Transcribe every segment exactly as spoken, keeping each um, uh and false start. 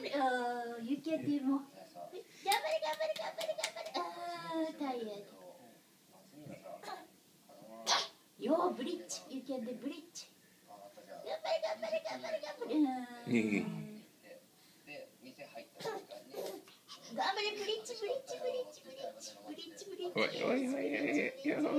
れ。ああ、you can do more。頑張れ頑張れ頑張れ頑張れ。ああ、タイヤー。よー、ブリッジ。You can do ブリッジ。頑張れ頑張れ頑張れ頑張れ。頑張れブリッジブリッジブリッジブリッジブリッジブリッジ。 おいおいおいおいよ。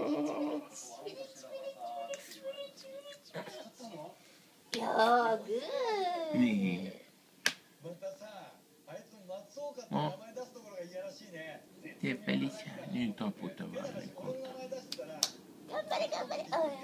よー、グー。 ねえ。 またさ、あいつ松岡って名前出すところが嫌らしいね。 Te felice di tuo puto vale この名前出してたら頑張れ頑張れ。あー、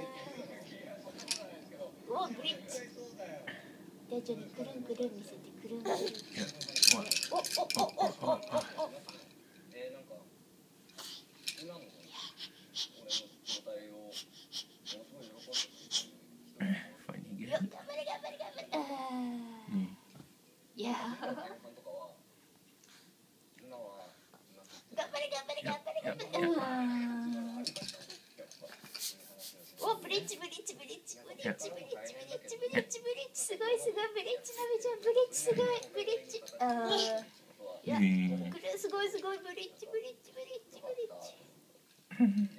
お、ブリッジ。で、ちょっとくるんくるん見せて、くるんくるん。おおおおおおおお。 えー、なんか今の俺の状態をものすごい喜んでくれてる人 Funny よ、 girl. 頑張れ頑張れ頑張れ。あー、 ねいやー、 さんとかは今は頑張れ頑張れ頑張れ頑張れ。あー、お、ブリッジブリッジブリッジブリッジブリッジブリッジブリッジブリッジ、すごいすごいブリッジなべちゃん、ブリッジすごいブリッジ。あー、いや、 ねくるすごいすごいブリッジブリッジブリッジブリッ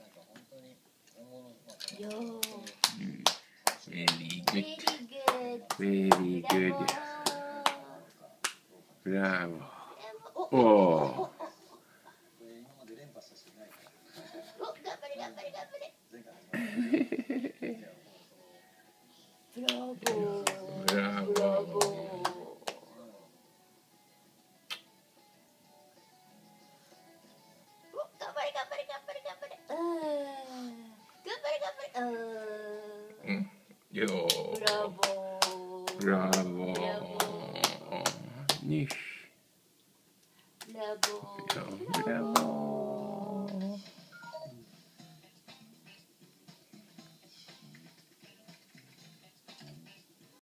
ジ。よー、 Very very good. good。 Very good. ブラ Bravo. ボー。お、 おお。 今まで連覇した人いないからお、頑張れ頑張れ頑張れ。 前回ブラボー。 ブラボーブラボー。お、頑張れ頑張れ頑張れ頑張れ。あー、頑張れ頑張れ。あー、 よブラボー。 ブラボブラボー。にー。ブラボー。 ブラボー。